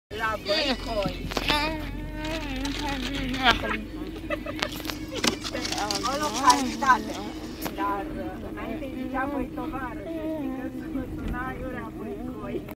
La Băicoi. O localitate. Dar înainte zicea Băi tovară, să știi că suna Iurea Băicoi.